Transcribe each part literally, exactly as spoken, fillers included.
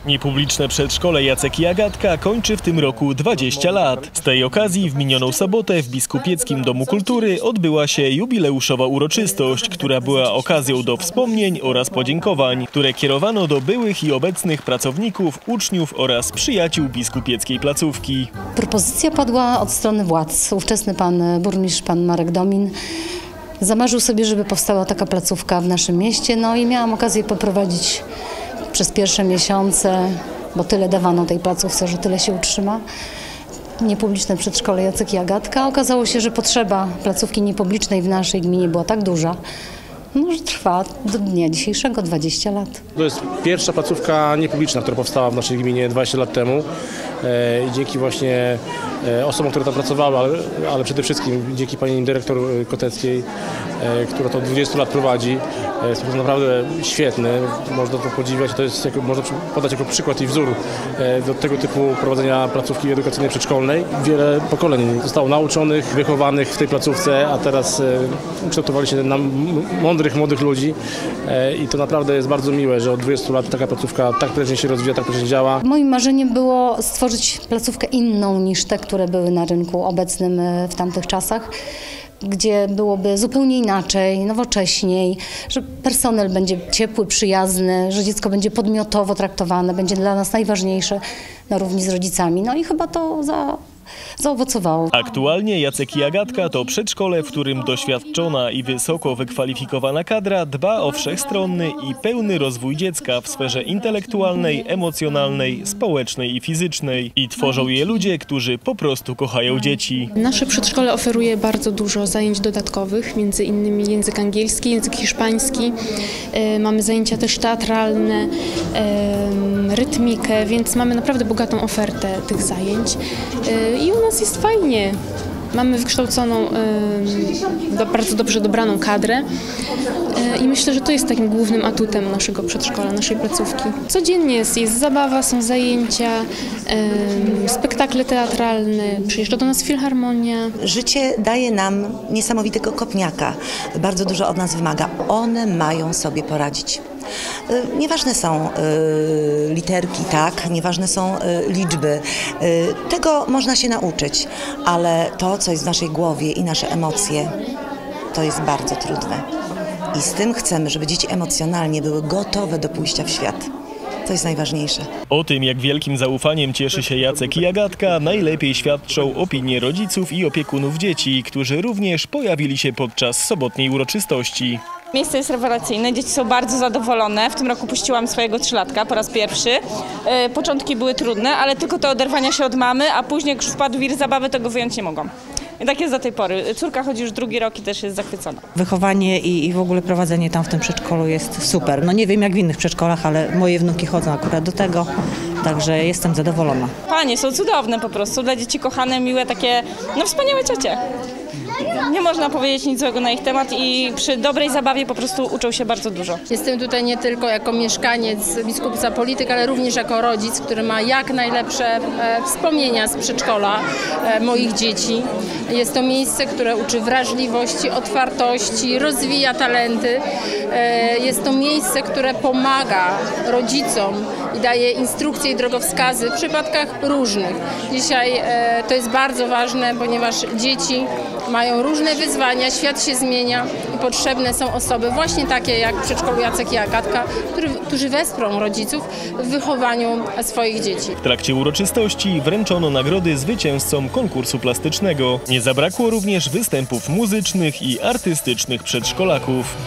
Niepubliczne przedszkole Jacek i Agatka kończy w tym roku dwadzieścia lat. Z tej okazji w minioną sobotę w Biskupieckim Domu Kultury odbyła się jubileuszowa uroczystość, która była okazją do wspomnień oraz podziękowań, które kierowano do byłych i obecnych pracowników, uczniów oraz przyjaciół biskupieckiej placówki. Propozycja padła od strony władz. Ówczesny pan burmistrz, pan Marek Domin, zamarzył sobie, żeby powstała taka placówka w naszym mieście, no i miałam okazję poprowadzić przez pierwsze miesiące, bo tyle dawano tej placówce, że tyle się utrzyma. Niepubliczne przedszkole Jacek i Agatka. Okazało się, że potrzeba placówki niepublicznej w naszej gminie była tak duża, no, że trwa do dnia dzisiejszego dwadzieścia lat. To jest pierwsza placówka niepubliczna, która powstała w naszej gminie dwadzieścia lat temu. I dzięki właśnie osobom, które tam pracowały, ale, ale przede wszystkim dzięki pani dyrektor Koteckiej, która to od dwudziestu lat prowadzi. Jest to naprawdę świetny, można to podziwiać, to jest, można podać jako przykład i wzór do tego typu prowadzenia placówki edukacyjnej przedszkolnej. Wiele pokoleń zostało nauczonych, wychowanych w tej placówce, a teraz ukształtowali się na mądrych, młodych ludzi i to naprawdę jest bardzo miłe, że od dwudziestu lat taka placówka tak prężnie się rozwija, tak prężnie działa. Moim marzeniem było stworzyć placówkę inną niż te, które były na rynku obecnym w tamtych czasach, gdzie byłoby zupełnie inaczej, nowocześniej, że personel będzie ciepły, przyjazny, że dziecko będzie podmiotowo traktowane, będzie dla nas najważniejsze na równi z rodzicami. No i chyba to za... zaowocowało. Aktualnie Jacek i Agatka to przedszkole, w którym doświadczona i wysoko wykwalifikowana kadra dba o wszechstronny i pełny rozwój dziecka w sferze intelektualnej, emocjonalnej, społecznej i fizycznej. I tworzą je ludzie, którzy po prostu kochają dzieci. Nasze przedszkole oferuje bardzo dużo zajęć dodatkowych, między innymi język angielski, język hiszpański. Mamy zajęcia też teatralne, rytmikę, więc mamy naprawdę bogatą ofertę tych zajęć. I u nas jest fajnie. Mamy wykształconą, y, bardzo dobrze dobraną kadrę y, i myślę, że to jest takim głównym atutem naszego przedszkola, naszej placówki. Codziennie jest, jest zabawa, są zajęcia, y, spektakle teatralne, przyjeżdża do nas filharmonia. Życie daje nam niesamowitego kopniaka, bardzo dużo od nas wymaga. One mają sobie poradzić. Nieważne są y, literki, tak, nieważne są y, liczby. Y, tego można się nauczyć, ale to, co jest w naszej głowie i nasze emocje, to jest bardzo trudne. I z tym chcemy, żeby dzieci emocjonalnie były gotowe do pójścia w świat. To jest najważniejsze. O tym, jak wielkim zaufaniem cieszy się Jacek i Agatka, najlepiej świadczą opinie rodziców i opiekunów dzieci, którzy również pojawili się podczas sobotniej uroczystości. Miejsce jest rewelacyjne, dzieci są bardzo zadowolone. W tym roku puściłam swojego trzylatka po raz pierwszy. Yy, początki były trudne, ale tylko to oderwania się od mamy, a później jak już wpadł wir zabawy, to go wyjąć nie mogłam. I tak jest do tej pory. Córka chodzi już drugi rok i też jest zachwycona. Wychowanie i, i w ogóle prowadzenie tam w tym przedszkolu jest super. No nie wiem jak w innych przedszkolach, ale moje wnuki chodzą akurat do tego, także jestem zadowolona. Panie są cudowne po prostu, dla dzieci kochane, miłe, takie no wspaniałe ciocie. Nie można powiedzieć nic złego na ich temat i przy dobrej zabawie po prostu uczą się bardzo dużo. Jestem tutaj nie tylko jako mieszkaniec Biskupica Polityk, ale również jako rodzic, który ma jak najlepsze e, wspomnienia z przedszkola e, moich dzieci. Jest to miejsce, które uczy wrażliwości, otwartości, rozwija talenty. E, jest to miejsce, które pomaga rodzicom i daje instrukcje i drogowskazy w przypadkach różnych. Dzisiaj e, to jest bardzo ważne, ponieważ dzieci mają różne wyzwania, świat się zmienia i potrzebne są osoby właśnie takie jak w przedszkolu Jacek i Agatka, który, którzy wesprą rodziców w wychowaniu swoich dzieci. W trakcie uroczystości wręczono nagrody zwycięzcom konkursu plastycznego. Nie zabrakło również występów muzycznych i artystycznych przedszkolaków.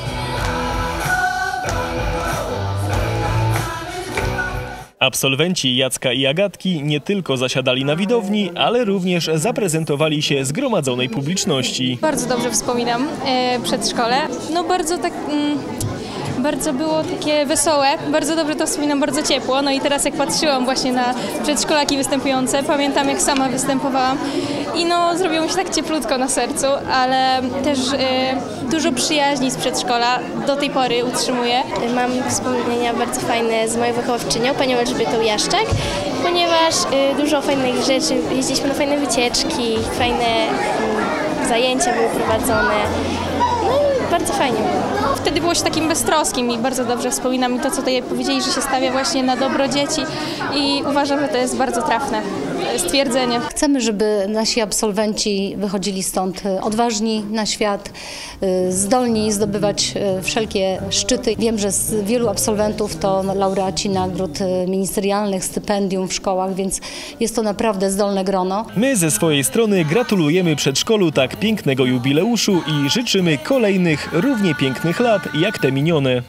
Absolwenci Jacka i Agatki nie tylko zasiadali na widowni, ale również zaprezentowali się zgromadzonej publiczności. Bardzo dobrze wspominam e, przedszkole. No bardzo tak... Mm... Bardzo było takie wesołe, bardzo dobrze to wspominam, bardzo ciepło. No i teraz jak patrzyłam właśnie na przedszkolaki występujące, pamiętam jak sama występowałam i no zrobiło mi się tak cieplutko na sercu, ale też y, dużo przyjaźni z przedszkola do tej pory utrzymuję. Mam wspomnienia bardzo fajne z moją wychowawczynią, panią Elżbietą Jaszczak, ponieważ y, dużo fajnych rzeczy, jeździliśmy na fajne wycieczki, fajne y, zajęcia były prowadzone. No i bardzo fajnie było. Wtedy było się takim beztroskim i bardzo dobrze wspominam i to, co tutaj powiedzieli, że się stawia właśnie na dobro dzieci i uważam, że to jest bardzo trafne stwierdzenie. Chcemy, żeby nasi absolwenci wychodzili stąd odważni na świat, zdolni zdobywać wszelkie szczyty. Wiem, że z wielu absolwentów to laureaci nagród ministerialnych, stypendium w szkołach, więc jest to naprawdę zdolne grono. My ze swojej strony gratulujemy przedszkolu tak pięknego jubileuszu i życzymy kolejnych, równie pięknych lat jak te minione.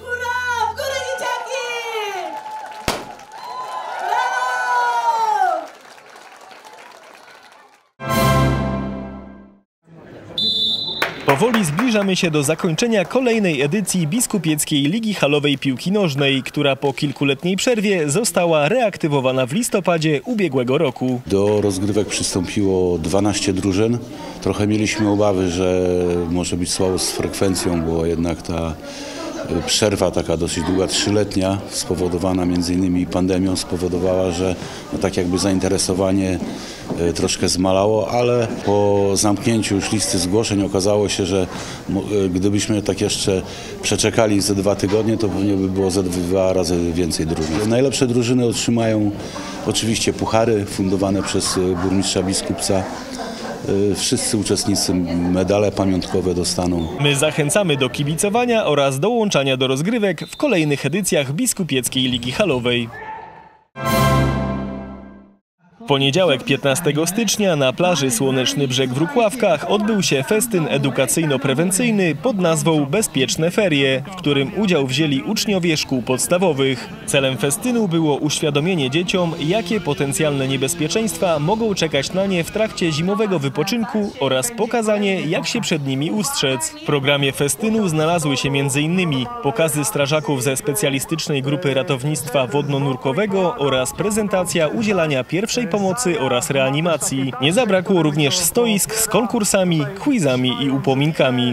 Powoli zbliżamy się do zakończenia kolejnej edycji Biskupieckiej Ligi Halowej Piłki Nożnej, która po kilkuletniej przerwie została reaktywowana w listopadzie ubiegłego roku. Do rozgrywek przystąpiło dwanaście drużyn. Trochę mieliśmy obawy, że może być słabo z frekwencją, bo jednak ta przerwa taka dosyć długa, trzyletnia, spowodowana między innymi pandemią, spowodowała, że no tak jakby zainteresowanie troszkę zmalało, ale po zamknięciu już listy zgłoszeń okazało się, że gdybyśmy tak jeszcze przeczekali ze dwa tygodnie, to pewnie by było ze dwa razy więcej drużyn. Najlepsze drużyny otrzymają oczywiście puchary fundowane przez burmistrza Biskupca. Wszyscy uczestnicy medale pamiątkowe dostaną. My zachęcamy do kibicowania oraz dołączania do rozgrywek w kolejnych edycjach Biskupieckiej Ligi Halowej. W poniedziałek piętnastego stycznia na plaży Słoneczny Brzeg w Rukławkach odbył się festyn edukacyjno-prewencyjny pod nazwą Bezpieczne Ferie, w którym udział wzięli uczniowie szkół podstawowych. Celem festynu było uświadomienie dzieciom, jakie potencjalne niebezpieczeństwa mogą czekać na nie w trakcie zimowego wypoczynku oraz pokazanie, jak się przed nimi ustrzec. W programie festynu znalazły się między innymi pokazy strażaków ze specjalistycznej grupy ratownictwa wodno-nurkowego oraz prezentacja udzielania pierwszej pomocy pomocy oraz reanimacji. Nie zabrakło również stoisk z konkursami, quizami i upominkami.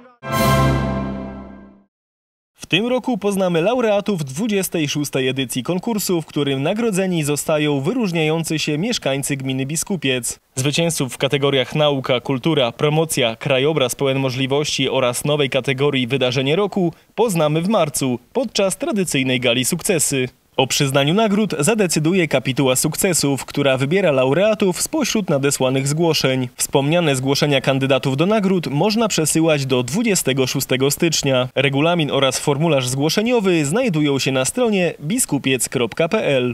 W tym roku poznamy laureatów dwudziestej szóstej edycji konkursu, w którym nagrodzeni zostają wyróżniający się mieszkańcy gminy Biskupiec. Zwycięzców w kategoriach nauka, kultura, promocja, krajobraz pełen możliwości oraz nowej kategorii wydarzenie roku poznamy w marcu podczas tradycyjnej gali sukcesy. O przyznaniu nagród zadecyduje kapituła sukcesów, która wybiera laureatów spośród nadesłanych zgłoszeń. Wspomniane zgłoszenia kandydatów do nagród można przesyłać do dwudziestego szóstego stycznia. Regulamin oraz formularz zgłoszeniowy znajdują się na stronie biskupiec kropka p l.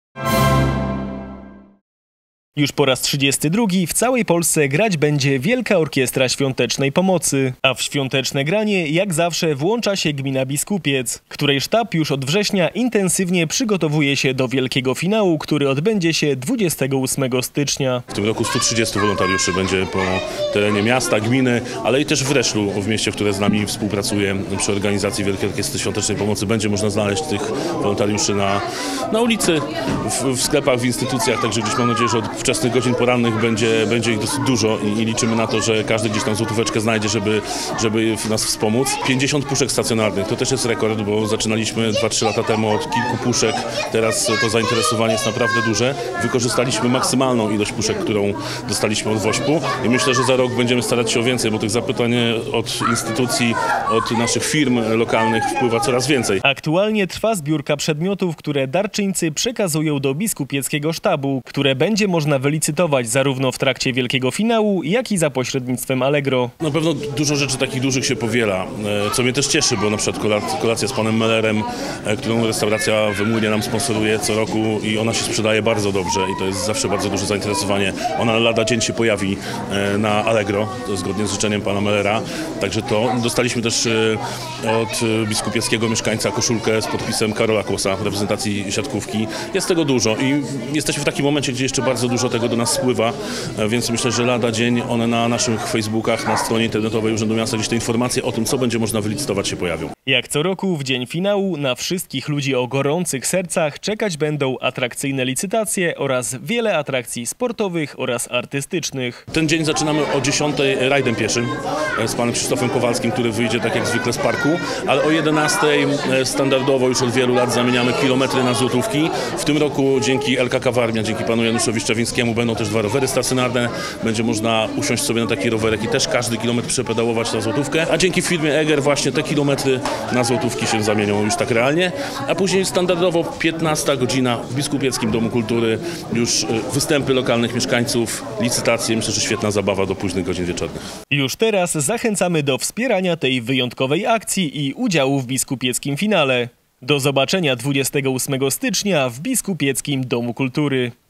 Już po raz trzydziesty drugi w całej Polsce grać będzie Wielka Orkiestra Świątecznej Pomocy, a w świąteczne granie jak zawsze włącza się gmina Biskupiec, której sztab już od września intensywnie przygotowuje się do wielkiego finału, który odbędzie się dwudziestego ósmego stycznia. W tym roku sto trzydziestu wolontariuszy będzie po terenie miasta, gminy, ale i też w Reszlu, w mieście, które z nami współpracuje przy organizacji Wielkiej Orkiestry Świątecznej Pomocy. Będzie można znaleźć tych wolontariuszy na, na ulicy, w, w sklepach, w instytucjach, także gdzieś mam nadzieję, że od wczesnych godzin porannych będzie, będzie ich dosyć dużo i, i liczymy na to, że każdy gdzieś tam złotóweczkę znajdzie, żeby, żeby nas wspomóc. pięćdziesiąt puszek stacjonarnych, to też jest rekord, bo zaczynaliśmy dwa trzy lata temu od kilku puszek, teraz to zainteresowanie jest naprawdę duże. Wykorzystaliśmy maksymalną ilość puszek, którą dostaliśmy od Wośpu i myślę, że za rok będziemy starać się o więcej, bo tych zapytań od instytucji, od naszych firm lokalnych wpływa coraz więcej. Aktualnie trwa zbiórka przedmiotów, które darczyńcy przekazują do biskupieckiego sztabu, które będzie można wylicytować zarówno w trakcie wielkiego finału, jak i za pośrednictwem Allegro. Na pewno dużo rzeczy takich dużych się powiela, co mnie też cieszy, bo na przykład kolacja z panem Mellerem, którą restauracja w Młynie nam sponsoruje co roku i ona się sprzedaje bardzo dobrze i to jest zawsze bardzo duże zainteresowanie. Ona lada dzień się pojawi na Allegro, zgodnie z życzeniem pana Mellera, także to. Dostaliśmy też od biskupieckiego mieszkańca koszulkę z podpisem Karola Kłosa w reprezentacji siatkówki. Jest tego dużo i jesteśmy w takim momencie, gdzie jeszcze bardzo dużo tego do nas spływa, więc myślę, że lada dzień one na naszych Facebookach, na stronie internetowej Urzędu Miasta gdzieś te informacje o tym, co będzie można wylicytować, się pojawią. Jak co roku w dzień finału na wszystkich ludzi o gorących sercach czekać będą atrakcyjne licytacje oraz wiele atrakcji sportowych oraz artystycznych. Ten dzień zaczynamy o dziesiątej rajdem pieszym z panem Krzysztofem Kowalskim, który wyjdzie tak jak zwykle z parku, ale o jedenastej standardowo już od wielu lat zamieniamy kilometry na złotówki. W tym roku dzięki L K K Warmia, dzięki panu Januszowi Szczawińskiemu będą też dwa rowery stacjonarne. Będzie można usiąść sobie na taki rowerek i też każdy kilometr przepedałować na złotówkę, a dzięki firmie Eger właśnie te kilometry na złotówki się zamienią już tak realnie, a później standardowo piętnasta godzina w Biskupieckim Domu Kultury, już występy lokalnych mieszkańców, licytacje, myślę, że świetna zabawa do późnych godzin wieczornych. Już teraz zachęcamy do wspierania tej wyjątkowej akcji i udziału w biskupieckim finale. Do zobaczenia dwudziestego ósmego stycznia w Biskupieckim Domu Kultury.